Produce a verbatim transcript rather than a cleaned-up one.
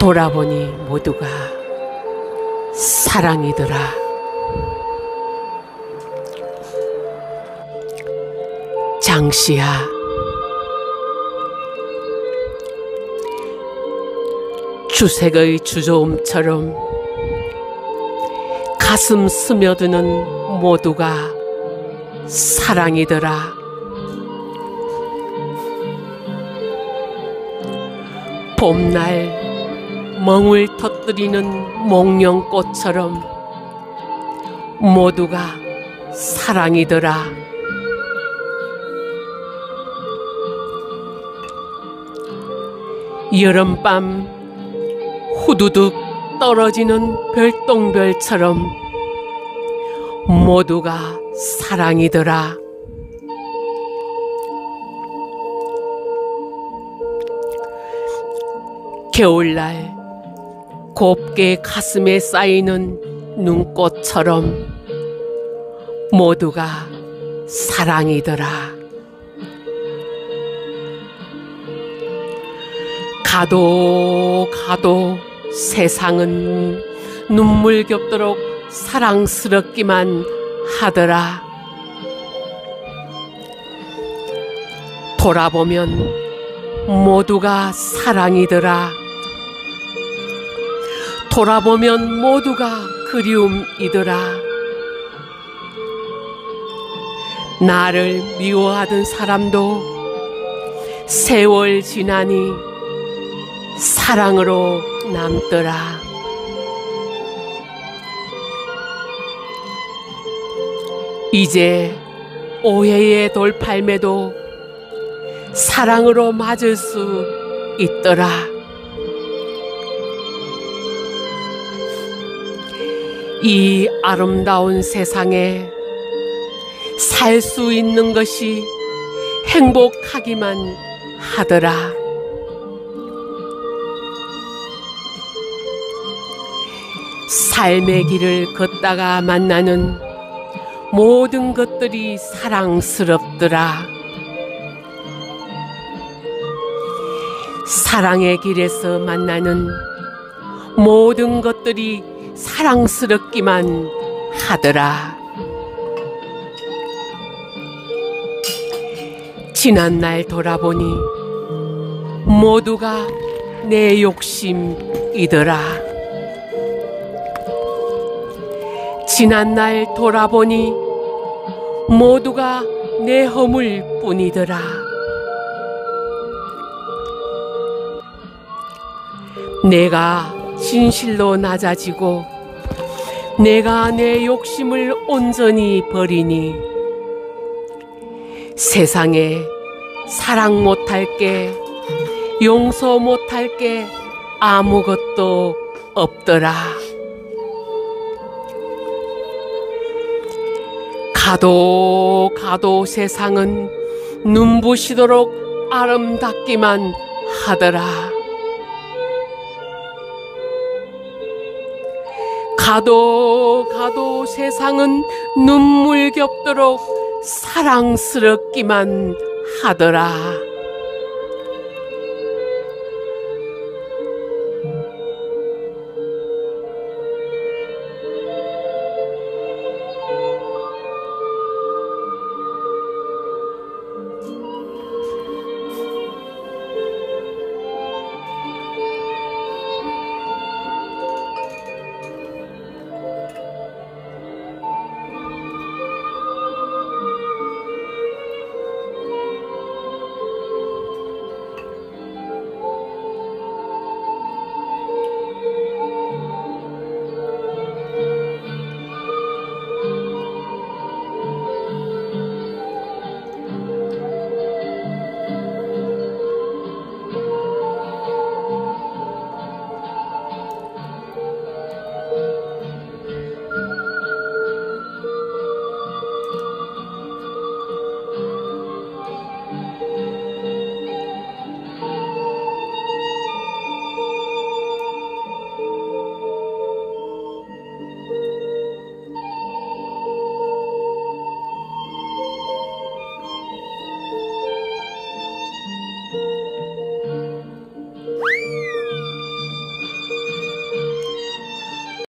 돌아보니 모두가 사랑이더라. 장씨야, 주색의 주저음처럼 가슴 스며드는 모두가 사랑이더라. 봄날 멍을 터뜨리는 목련꽃처럼 모두가 사랑이더라. 여름밤 후두둑 떨어지는 별똥별처럼 모두가 사랑이더라. 겨울날 곱게 가슴에 쌓이는 눈꽃처럼 모두가 사랑이더라. 가도 가도 세상은 눈물겹도록 사랑스럽기만 하더라. 돌아보면 모두가 사랑이더라. 돌아보면 모두가 그리움이더라. 나를 미워하던 사람도 세월 지나니 사랑으로 남더라. 이제 오해의 돌팔매도 사랑으로 맞을 수 있더라. 이 아름다운 세상에 살 수 있는 것이 행복하기만 하더라. 삶의 길을 걷다가 만나는 모든 것들이 사랑스럽더라. 사랑의 길에서 만나는 모든 것들이 사랑스럽기만 하더라. 지난날 돌아보니 모두가 내 욕심이더라. 지난날 돌아보니 모두가 내 허물뿐이더라. 내가 진실로 낮아지고 내가 내 욕심을 온전히 버리니 세상에 사랑 못할 게, 용서 못할 게 아무것도 없더라. 가도 가도 세상은 눈부시도록 아름답기만 하더라. 가도 가도 세상은 눈물겹도록 사랑스럽기만 하더라.